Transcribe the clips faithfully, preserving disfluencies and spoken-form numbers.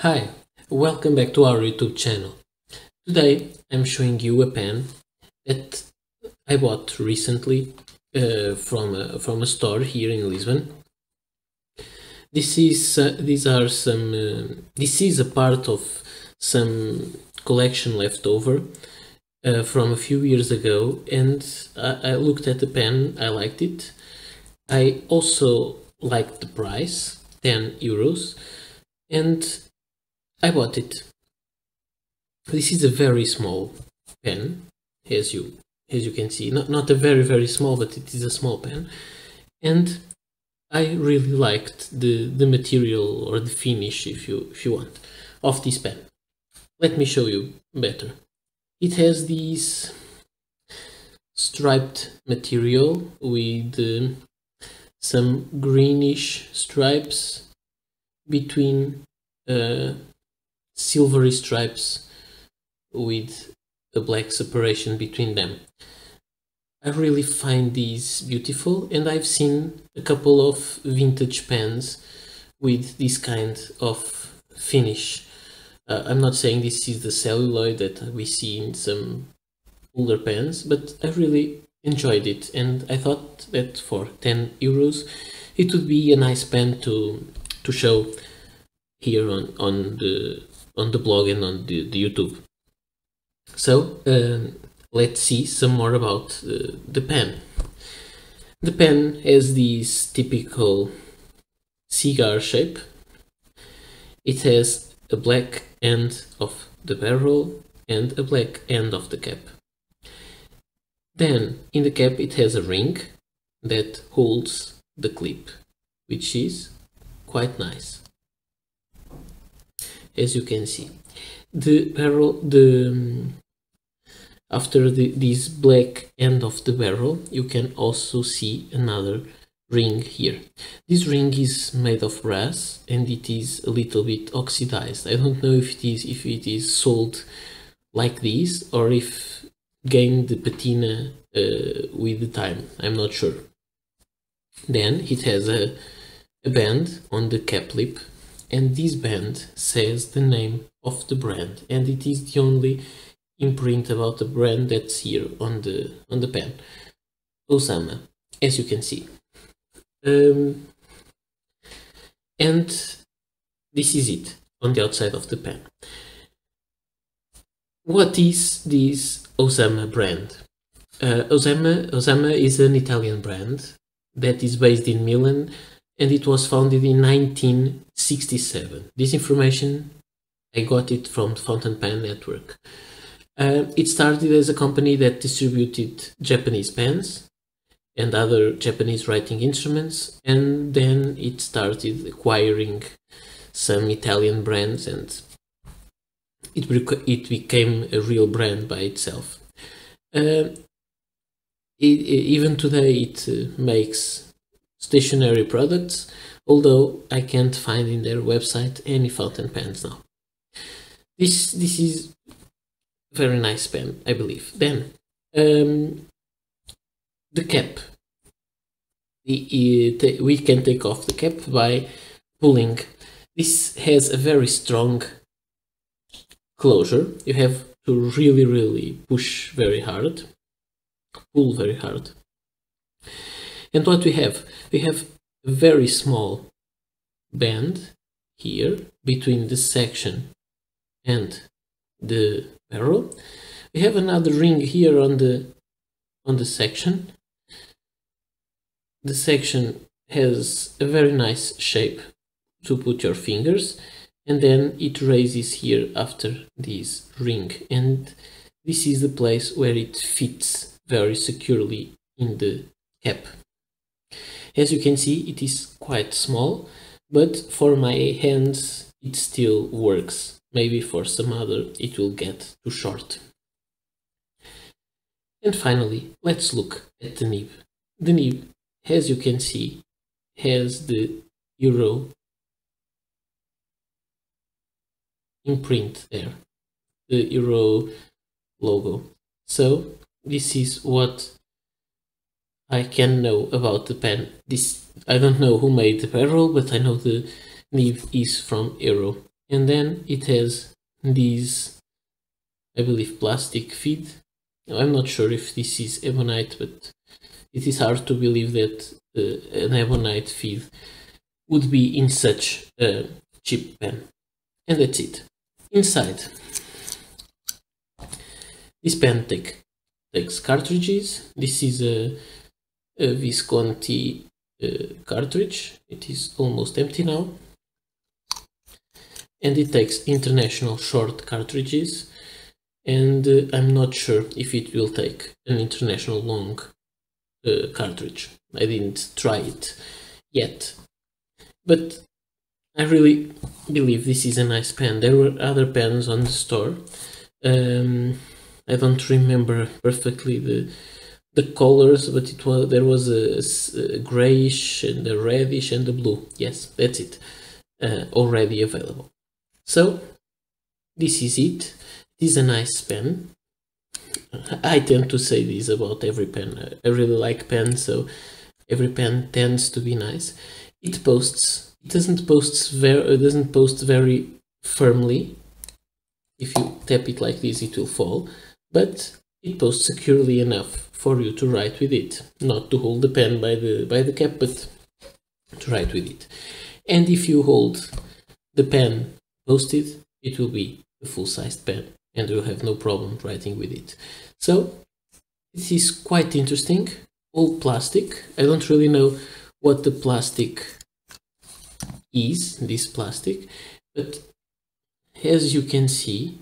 Hi, welcome back to our YouTube channel. Today I'm showing you a pen that I bought recently uh, from, a, from a store here in Lisbon. This is, uh, these are some, uh, this is a part of some collection left over uh, from a few years ago, and I, I looked at the pen, I liked it. I also liked the price, ten euros, and I bought it. This is a very small pen, as you as you can see. Not not a very very small, but it is a small pen, and I really liked the the material or the finish, if you if you want, of this pen. Let me show you better. It has this striped material with uh, some greenish stripes between uh, silvery stripes with a black separation between them. I really find these beautiful, and I've seen a couple of vintage pens with this kind of finish. Uh, I'm not saying this is the celluloid that we see in some older pens, but I really enjoyed it, and I thought that for ten euros it would be a nice pen to to show here on, on the on the blog and on the, the YouTube. So um, let's see some more about uh, the pen. The pen has this typical cigar shape. It has a black end of the barrel and a black end of the cap. Then in the cap it has a ring that holds the clip, which is quite nice, as you can see. The barrel, the um, after the, this black end of the barrel, you can also see another ring here. This ring is made of brass and it is a little bit oxidized. I don't know if it is if it is sold like this or if gained the patina uh, with the time. I'm not sure. Then it has a, a band on the cap lip, and this band says the name of the brand, and it is the only imprint about the brand that's here on the on the pen. Osama, as you can see. Um, and this is it on the outside of the pen. What is this Osama brand? Uh, Osama, Osama is an Italian brand that is based in Milan, and it was founded in nineteen sixty-seven. This information, I got it from the Fountain Pen Network. Uh, it started as a company that distributed Japanese pens and other Japanese writing instruments, and then it started acquiring some Italian brands, and it, it became a real brand by itself. Uh, it, even today it uh, makes stationary products, although I can't find in their website any fountain pens now. This this is a very nice pen, I believe. Then um, the cap. The, we can take off the cap by pulling. This has a very strong closure. You have to really really push very hard, pull very hard. And what we have? We have a very small band here between the section and the barrel. We have another ring here on the on the section. The section has a very nice shape to put your fingers, and then it raises here after this ring, and this is the place where it fits very securely in the cap. As you can see, it is quite small, but for my hands it still works. Maybe for some other it will get too short. And finally, let's look at the nib. The nib, as you can see, has the Euro imprint there, the Euro logo. So this is what I can know about the pen. This I don't know who made the barrel, but I know the nib is from Euro. and then it has these, I believe, plastic feed. I'm not sure if this is ebonite, but it is hard to believe that uh, an ebonite feed would be in such a cheap pen. And that's it. Inside, this pen take, takes cartridges. This is a, a Visconti uh, cartridge. It is almost empty now. And it takes international short cartridges. And uh, I'm not sure if it will take an international long uh, cartridge. I didn't try it yet. But I really believe this is a nice pen. There were other pens on the store. Um, I don't remember perfectly the the colors, but it was there was a, a grayish and a reddish and a blue. Yes, that's it. Uh, already available. So this is it. It is a nice pen. I tend to say this about every pen. I really like pens, so every pen tends to be nice. It posts. It doesn't post very. It doesn't post very firmly. If you tap it like this, it will fall. But it posts securely enough for you to write with it, not to hold the pen by the by the cap, but to write with it. And if you hold the pen posted, it will be a full-sized pen, and you'll have no problem writing with it. So this is quite interesting. All plastic. I don't really know what the plastic is, this plastic, but as you can see,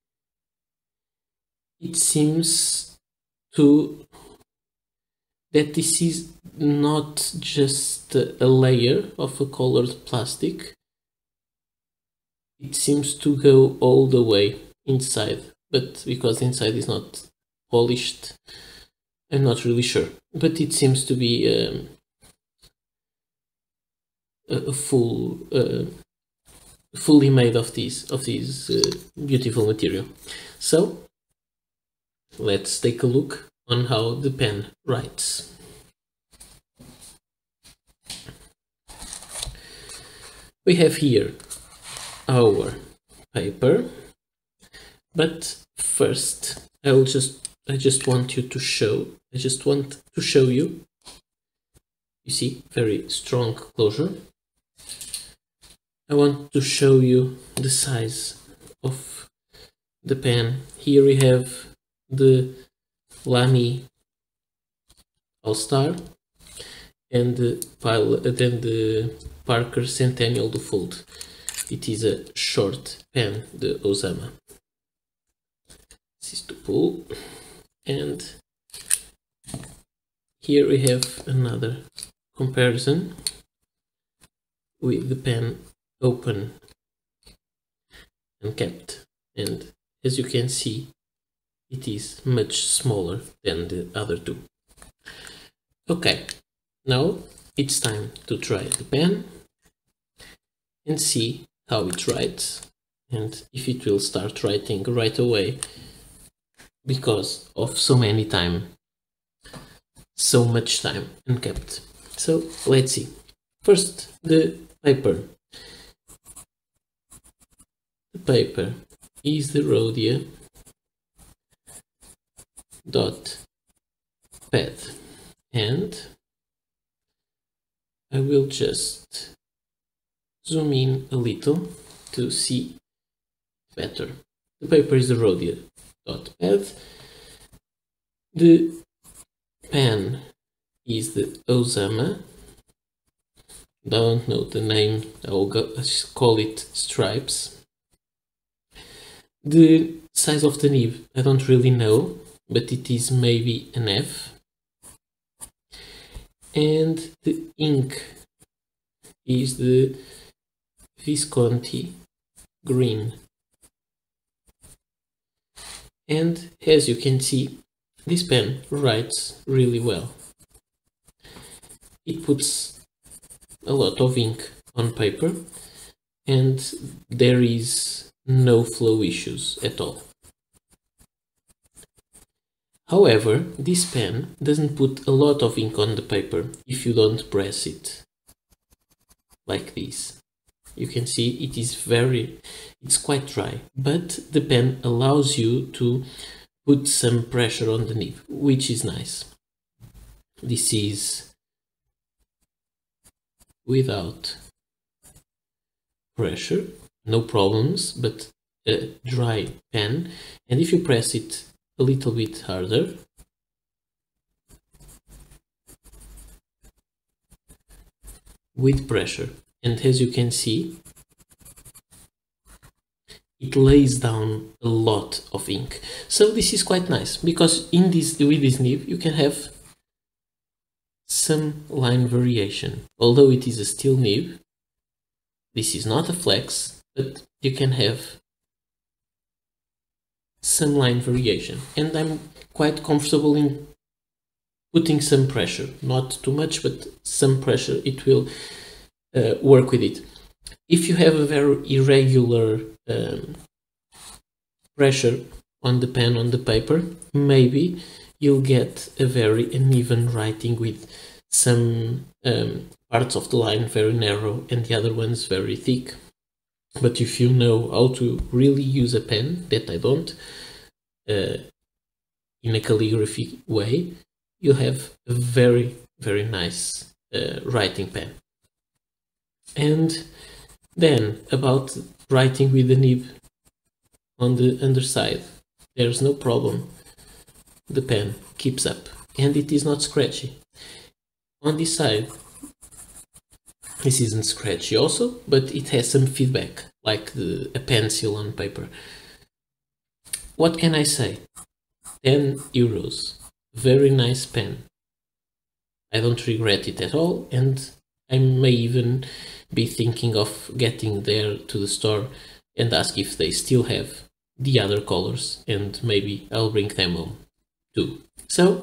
it seems to that this is not just a layer of a colored plastic. It seems to go all the way inside, but because inside is not polished, I'm not really sure. But it seems to be um, a full, uh, fully made of this of this uh, beautiful material. So let's take a look on how the pen writes. We have here our paper, but first I will just I just want you to show I just want to show you. You see, very strong closure. I want to show you the size of the pen. Here we have the Lamy All-Star and the pile, then the Parker Centennial Dufold. It is a short pen, the Osama. This is to pull, and here we have another comparison with the pen open and kept, and as you can see, it is much smaller than the other two. Okay, now it's time to try the pen and see how it writes and if it will start writing right away because of so many time, so much time unkept. So let's see. First, the paper. The paper is the Rhodia dot pad, and I will just zoom in a little to see better. The paper is the Rhodia dot pad. The pen is the Osama. Don't know the name, I will go, call it Stripes. The size of the nib, I don't really know, but it is maybe an F. And the ink is the Visconti green. And as you can see, this pen writes really well. It puts a lot of ink on paper and there is no flow issues at all. However, this pen doesn't put a lot of ink on the paper if you don't press it like this. You can see it is very, it's quite dry, but the pen allows you to put some pressure on the nib, which is nice. This is without pressure, no problems, but a dry pen. And if you press it a little bit harder, with pressure, and as you can see, it lays down a lot of ink. So this is quite nice, because in this, with this nib you can have some line variation. Although it is a steel nib, this is not a flex, but you can have some line variation, and I'm quite comfortable in putting some pressure, not too much, but some pressure. It will uh, work with it. If you have a very irregular um, pressure on the pen, on the paper, maybe you'll get a very uneven writing with some um, parts of the line very narrow and the other ones very thick. But if you know how to really use a pen, that I don't, uh, in a calligraphy way, you have a very, very nice uh, writing pen. And then about writing with the nib on the underside, there's no problem. The pen keeps up and it is not scratchy. On this side, this isn't scratchy also, but it has some feedback, like the, a pencil on paper. What can I say? ten euros. Very nice pen. I don't regret it at all, and I may even be thinking of getting there to the store and ask if they still have the other colors, and maybe I'll bring them home too. So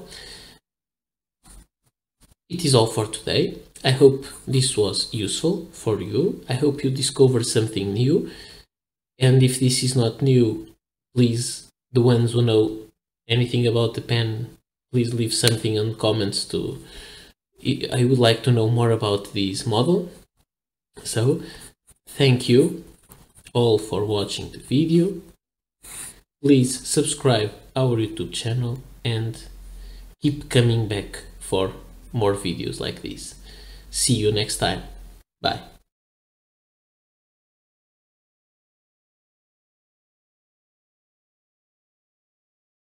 it is all for today. I hope this was useful for you. I hope you discovered something new, and if this is not new, please, the ones who know anything about the pen, please leave something in comments to, I would like to know more about this model. So, thank you all for watching the video. Please subscribe our YouTube channel and keep coming back for more videos like this. See you next time. Bye.